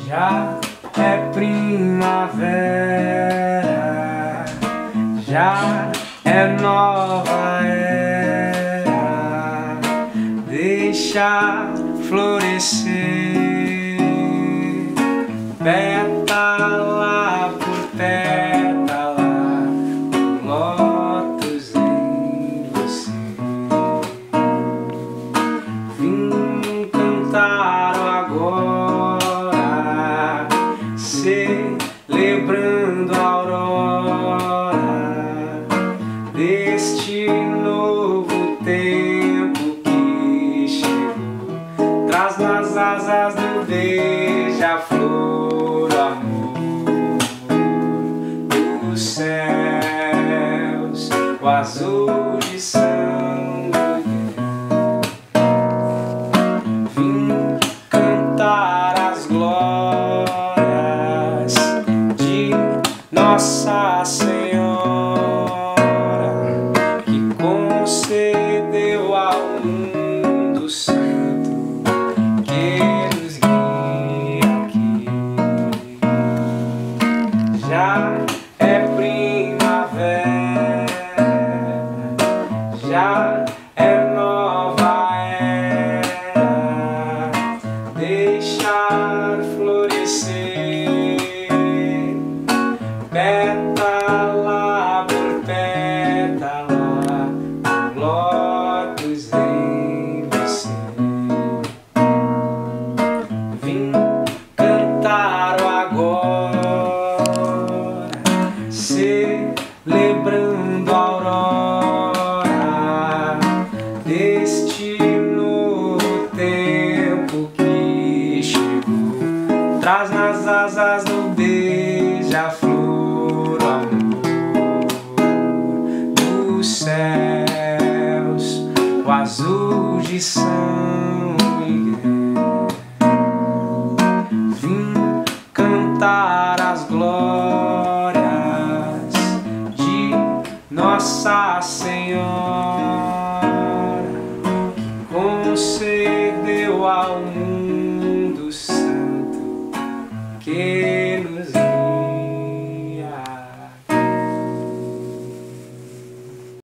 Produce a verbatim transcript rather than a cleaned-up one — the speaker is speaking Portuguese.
Já é primavera, já é nova era, deixa florescer, pétala por pétala, um lótus em você. Vim cantar agora, celebrando a aurora deste novo tempo que chegou. Traz nas asas do beija-flor o amor dos céus, o azul de São Miguel. Vim cantar as glórias de Nossa Senhora, que concedeu ao mundo santo que nos guia aqui. Já é primavera, já é nova era, deixar florescer, pétala por pétala, um lótus em você. Vim cantar agora, celebrando a aurora deste novo tempo que chegou. Traz nas asas do beija-flor o amor dos céus, o azul de São Miguel. Vim cantar as glórias de Nossa Senhora,